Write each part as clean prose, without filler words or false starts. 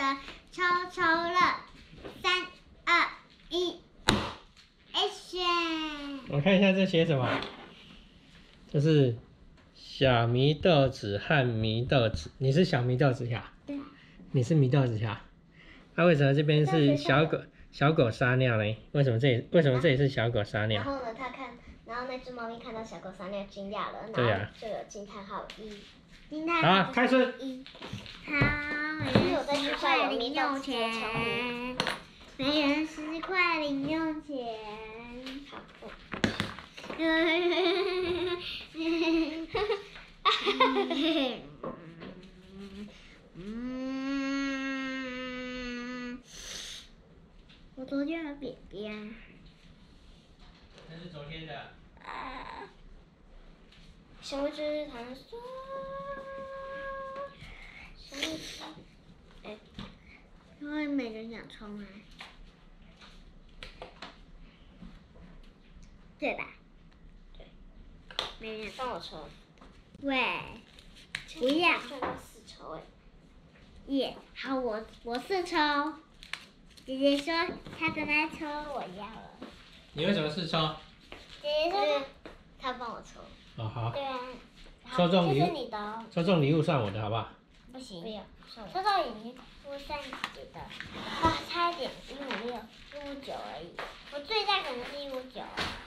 抽抽乐，3、2、1 ，Action！ 我看一下这写什么，这是小祢豆子和祢豆子，你是小祢豆子呀？ 对。 你是祢豆子呀？那为什么这边是小狗撒尿呢？为什么这里是小狗撒尿？ 然后呢，然后那只猫咪看到小狗撒尿惊讶了， 对呀、 然后这个惊叹号1，惊叹好， 号开始。 1。好，每人10块零用钱，每人10块零用钱。好。我昨天的便便。 那是昨天的。 什么是糖酸？什么是？因为每人想冲啊，对吧？对。每人帮我抽。喂，不要。赚到4抽哎。耶，好，我4抽。姐姐说她的那抽我要了。 你为什么4抽？ 姐姐说她帮我抽。 哦，好。 对啊。 抽中礼物。 这是你的哦。 抽中礼物算我的，好不好？ 不行。不要。抽中礼物算你的。啊，差一点156、159而已。我最大可能是159。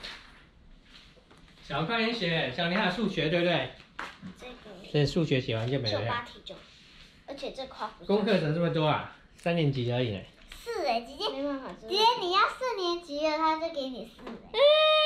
小快点写，小你还有数学对不对？ 这个。 所以数学写完就没了。 就8题就。而且这块不。 功课怎么这么多啊？3年级而已呢。 4哎，姐姐。没办法。姐姐，你要4年级了，他就给你4哎。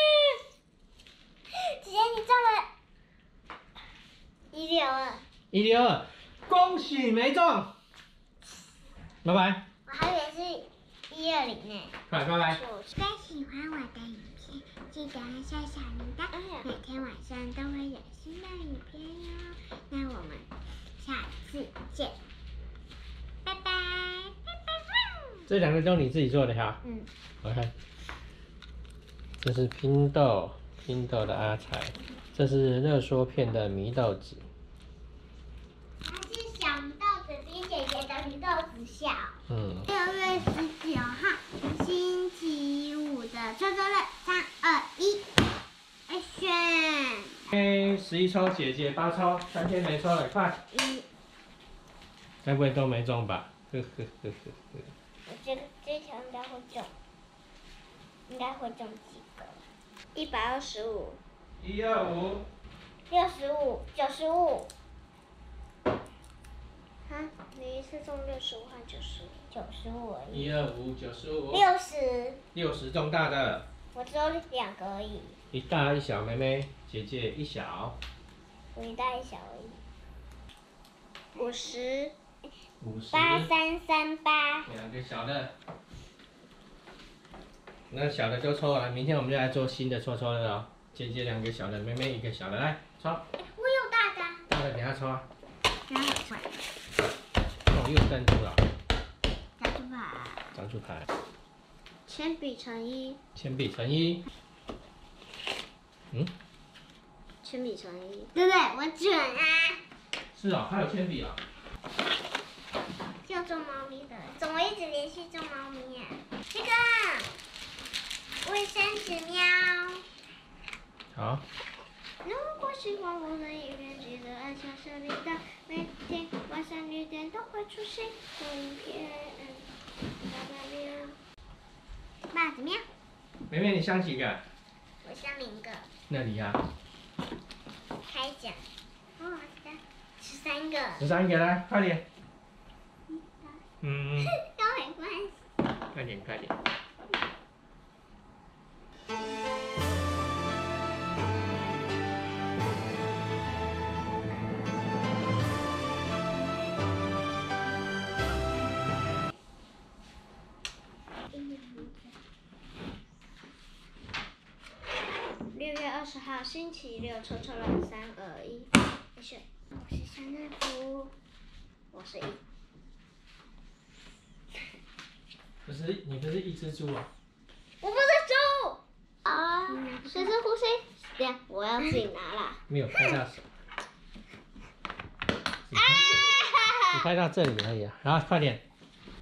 姐姐，你中了162。 162，恭喜没中。拜拜。 我还以为是120呢。 快拜拜。 如果喜欢我的影片，记得按下小铃铛，每天晚上都会有新的影片哟。那我们下次见，拜拜，拜拜。 这2个都你自己做的哈？ 嗯。 我看，这是拼豆的阿财，这是热缩片的祢豆子。 它是小祢豆子比姐姐的祢豆子小。 嗯。 6月19号，星期五的抽抽乐，3、2、1 ，Action！ 11抽，姐姐8抽，3天没抽了，快！该不会都没中吧？呵呵呵呵呵。 我觉得这条应该会中，几个？125、 125、 65、95。啊，你是中65和95而已。 125、95。 60 中大的。 我只有2个而已。 一大一小，妹妹，姐姐一小。 我一大一小而已。50。8338。 2个小的。那小的都抽完，明天我们就来做新的抽乐哦。姐姐2个小的，妹妹1个小的，来抽。 我有大的。 大的等下抽啊。 然后换。 哦，又有珍珠了。长出牌。 铅笔乘1。 铅笔乘1。嗯。 铅笔乘1，对不对？我准啊。 是哦，还有铅笔啊。 就中猫咪的，怎么一直连续中猫咪呀？这个卫生纸喵。 好。 如果喜欢我的影片，记得按下小铃铛，每天晚上6点都会出现影片。爸怎么样？ 妹妹，你想几个？ 我想0个。 那里啊。 开奖。哦，13个。 13个，来，快点。嗯。 都没关系。 快点，快点。 6月20号，星期六，抽抽乐3、2、1，没事。我是小内服，我是1。 你不是一只猪啊？ 我不是猪啊！随时呼吸。这样，我要自己拿啦。 没有拍到手。只拍到这里而已啊！然后快点。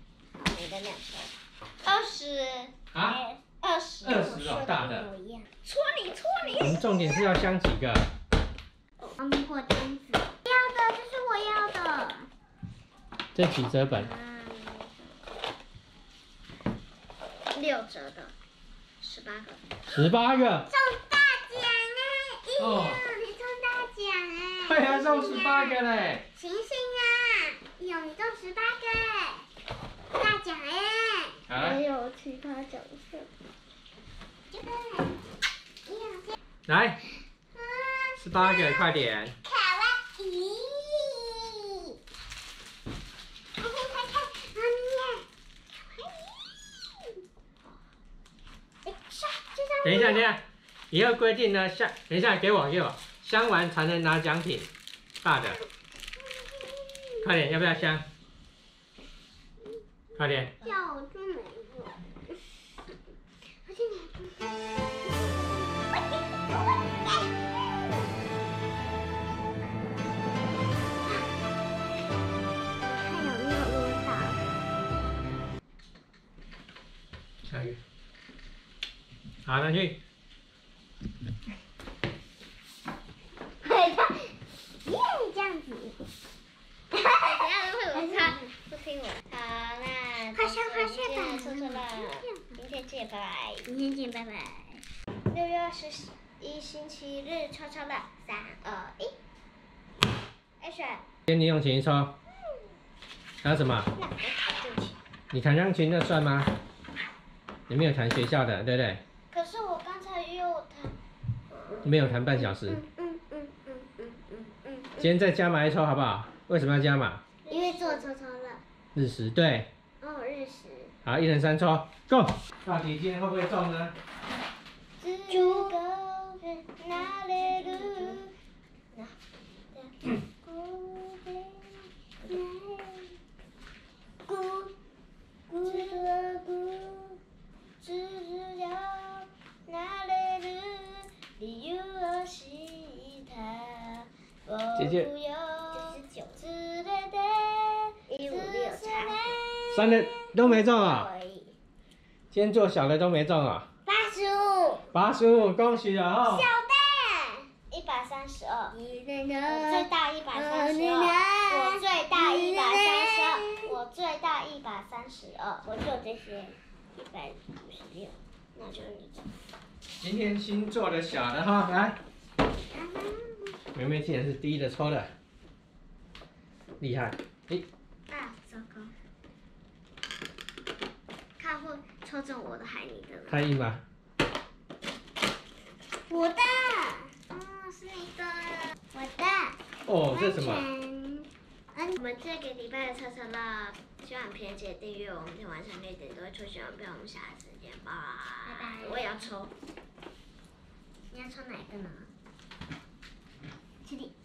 量抽。20。 啊 ？20 哦，大的。 戳你！ 我们重点是要镶几个？ 猫咪或钉子。要的，这是我要的。 这几折本 ？6折的，18个。 18个。 中大奖哎！ 哦， 你中大奖哎！ 对啊，中18个嘞！ 醒醒啊！你中18个哎！大奖哎！还有其他奖项。 来，18个，快点！ 卡哇伊！看，妈咪！ 等一下，以后规定呢，等一下，给我，镶完才能拿奖品，大的。快点，要不要镶？快点。 要就没有。 下一个。好，拿去。 这样子。等下会有他不听我。好啦，快上吧。说错了，明天见，拜拜。6月21星期日，抽了3、2、1。Action。 今天你用琴抽。还有什么？ 那我弹就行。 你弹钢琴那算吗？你没有弹学校的，对不对？ 可是我刚才又弹。 没有弹半小时。今天再加码一抽好不好？为什么要加码？ 因为做抽了。 日食对。 哦，日食。 好，一人3抽 ，Go！ 到底今天会不会中呢？ 猪。 姐姐。 156 3的都没中啊！今天做小的都没中啊！85，恭喜了哈！ 小的132，我最大132，我最大132，我最大132，我就这些156，那就是你的。 今天新做的小的哈，来，妹妹竟然是第一的抽的，厉害！ 糟糕，看会抽中我的还你的了。 太硬吧？ 我的，是你的，我的。 哦，这是什么？ 我们这个礼拜的抽了，希望平姐订阅，我们明天晚上6点都会抽选完票，我们下次见，拜拜。我也要抽。你要抽哪一个呢？这里。